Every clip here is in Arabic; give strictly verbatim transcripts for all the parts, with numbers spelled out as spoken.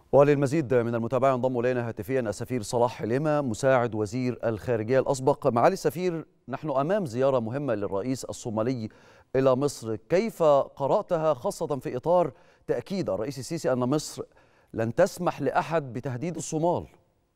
وللمزيد من المتابعة ينضم إلينا هاتفيا السفير صلاح حليمة مساعد وزير الخارجية الأسبق. معالي السفير، نحن أمام زيارة مهمة للرئيس الصومالي إلى مصر، كيف قرأتها خاصة في إطار تأكيد الرئيس السيسي أن مصر لن تسمح لأحد بتهديد الصومال؟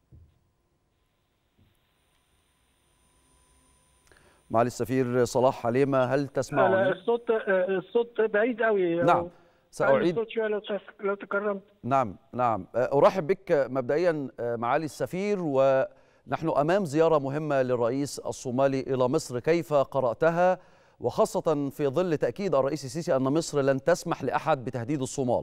معالي السفير صلاح حليمة، هل تسمعني؟ الصوت الصوت بعيد قوي. نعم سأعيد الصوت شوية لو لو تكرمت. نعم نعم أرحب بك مبدئيا معالي السفير، ونحن أمام زيارة مهمة للرئيس الصومالي إلى مصر، كيف قرأتها وخاصة في ظل تأكيد الرئيس السيسي أن مصر لن تسمح لأحد بتهديد الصومال؟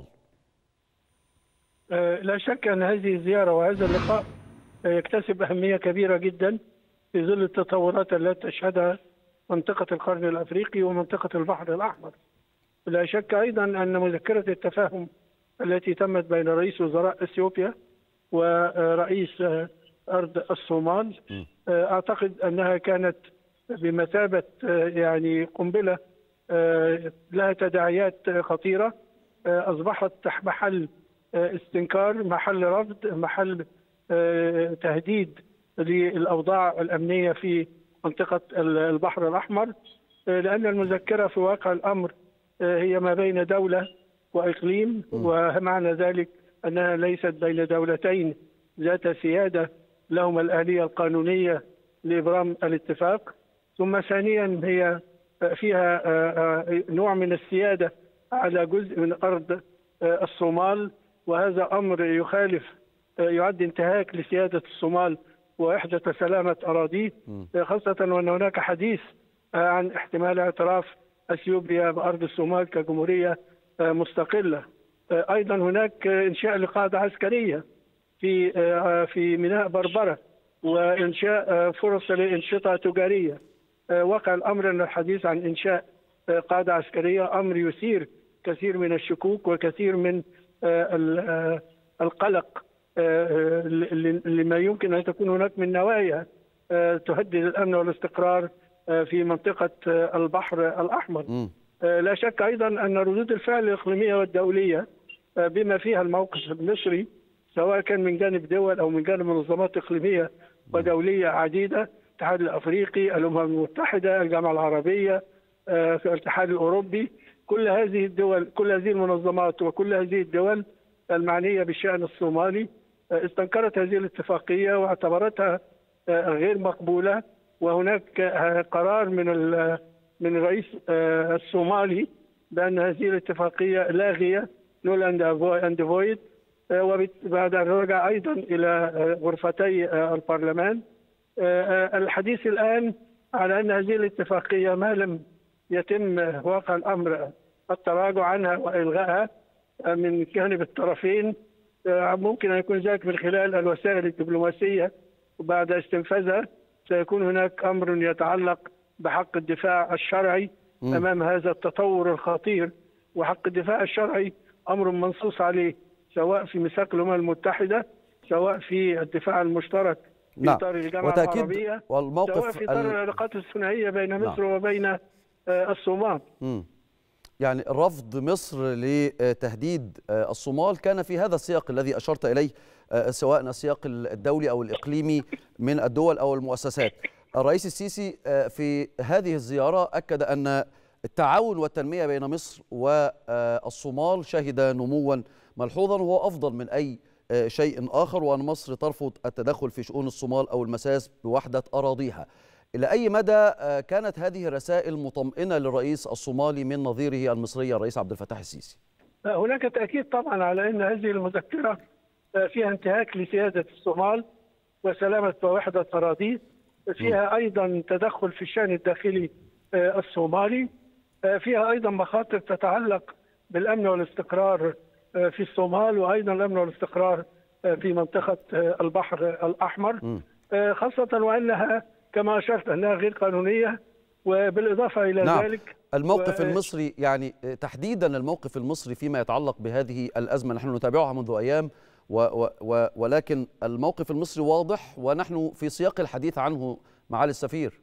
لا شك أن هذه الزيارة وهذا اللقاء يكتسب أهمية كبيرة جدا في ظل التطورات التي تشهدها منطقة القرن الأفريقي ومنطقة البحر الأحمر. لا شك أيضا أن مذكرة التفاهم التي تمت بين رئيس وزراء اثيوبيا ورئيس أرض الصومال أعتقد أنها كانت بمثابة يعني قنبلة لها تداعيات خطيرة، أصبحت محل استنكار، محل رفض، محل تهديد للأوضاع الأمنية في منطقة البحر الأحمر، لأن المذكرة في واقع الأمر هي ما بين دولة وإقليم، ومعنى ذلك أنها ليست بين دولتين ذات سيادة لهما الآلية القانونية لإبرام الاتفاق. ثم ثانيا هي فيها نوع من السيادة على جزء من أرض الصومال، وهذا أمر يخالف يعد انتهاك لسيادة الصومال ووحدة سلامة أراضيه، خاصة وأن هناك حديث عن احتمال اعتراف اثيوبيا بارض الصومال كجمهوريه مستقله. ايضا هناك انشاء لقاعده عسكريه في في ميناء بربره، وانشاء فرص لانشطه تجاريه. واقع الامر ان الحديث عن انشاء قاعده عسكريه امر يثير كثير من الشكوك وكثير من القلق لما يمكن ان تكون هناك من نوايا تهدد الامن والاستقرار في منطقة البحر الأحمر. م. لا شك أيضا أن ردود الفعل الإقليمية والدولية بما فيها الموقف المصري، سواء كان من جانب دول أو من جانب منظمات إقليمية ودولية عديدة، الاتحاد الأفريقي، الأمم المتحدة، الجامعة العربية، في الاتحاد الأوروبي، كل هذه الدول، كل هذه المنظمات وكل هذه الدول المعنية بالشأن الصومالي استنكرت هذه الاتفاقية واعتبرتها غير مقبولة. وهناك قرار من من الرئيس الصومالي بأن هذه الاتفاقية لاغية نول اند فويد، وبعد أن رجع أيضا إلى غرفتي البرلمان. الحديث الآن على أن هذه الاتفاقية ما لم يتم واقع الأمر التراجع عنها وإلغائها من جانب الطرفين، ممكن أن يكون ذلك من خلال الوسائل الدبلوماسية، وبعد استنفاذها سيكون هناك أمر يتعلق بحق الدفاع الشرعي م. أمام هذا التطور الخطير. وحق الدفاع الشرعي أمر منصوص عليه سواء في ميثاق الأمم المتحدة، سواء في الدفاع المشترك في إطار الجامعة العربية، سواء في إطار العلاقات الثنائية بين مصر نعم. وبين الصومال. م. يعني رفض مصر لتهديد الصومال كان في هذا السياق الذي أشرت إليه، سواء السياق الدولي أو الإقليمي من الدول أو المؤسسات. الرئيس السيسي في هذه الزيارة أكد أن التعاون والتنمية بين مصر والصومال شهد نموا ملحوظا وهو أفضل من أي شيء آخر، وأن مصر ترفض التدخل في شؤون الصومال أو المساس بوحدة أراضيها. إلى أي مدى كانت هذه الرسائل مطمئنة للرئيس الصومالي من نظيره المصري الرئيس عبد الفتاح السيسي؟ هناك تأكيد طبعا على أن هذه المذكرة فيها انتهاك لسيادة الصومال وسلامة ووحدة أراضيه، فيها أيضا تدخل في الشأن الداخلي الصومالي، فيها أيضا مخاطر تتعلق بالأمن والاستقرار في الصومال، وأيضا الأمن والاستقرار في منطقة البحر الأحمر، خاصة وأنها كما أشرت أنها غير قانونية. وبالإضافة إلى نعم. ذلك الموقف و... المصري يعني تحديدا الموقف المصري فيما يتعلق بهذه الأزمة نحن نتابعها منذ أيام، و و و ولكن الموقف المصري واضح ونحن في سياق الحديث عنه معالي السفير.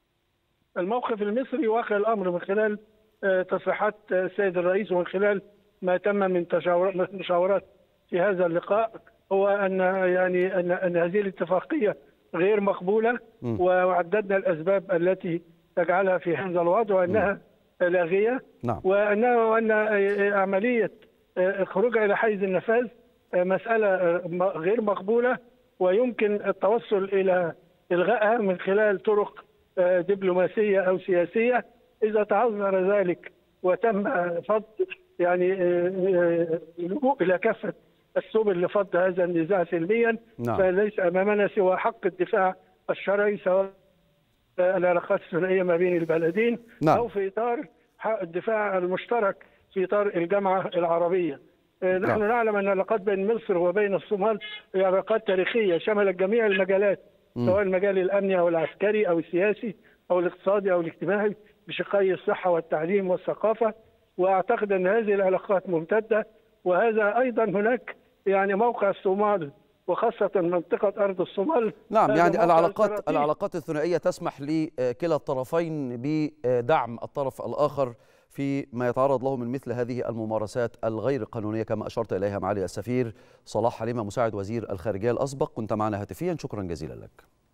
الموقف المصري واقع الأمر من خلال تصريحات السيد الرئيس ومن خلال ما تم من مشاورات في هذا اللقاء هو أن يعني أن, أن هذه الاتفاقية غير مقبولة، وعددنا الأسباب التي تجعلها في هذا الوضع، وأنها لاغية، نعم. وأنها وأن عملية خروجها إلى حيز النفاذ مسألة غير مقبولة، ويمكن التوصل إلى إلغائها من خلال طرق دبلوماسية أو سياسية إذا تعذر ذلك وتم فض يعني اللجوء إلى كافة السبل لفض هذا النزاع سلميا. نعم. فليس أمامنا سوى حق الدفاع الشرعي، سواء العلاقات الثنائية ما بين البلدين، نعم. أو في إطار حق الدفاع المشترك في إطار الجامعة العربية. نحن نعم. نعلم أن العلاقات بين مصر وبين الصومال هي علاقات تاريخية شملت جميع المجالات، م. سواء المجال الأمني أو العسكري أو السياسي أو الاقتصادي أو الاجتماعي بشقي الصحة والتعليم والثقافة. وأعتقد أن هذه العلاقات ممتدة، وهذا أيضا هناك يعني موقع الصومال وخاصة منطقة أرض الصومال. نعم، يعني العلاقات العلاقات الثنائية تسمح لكلا الطرفين بدعم الطرف الآخر في ما يتعرض له من مثل هذه الممارسات الغير قانونية كما أشرت إليها معالي السفير صلاح حليمة مساعد وزير الخارجية الأسبق. كنت معنا هاتفيا، شكرا جزيلا لك.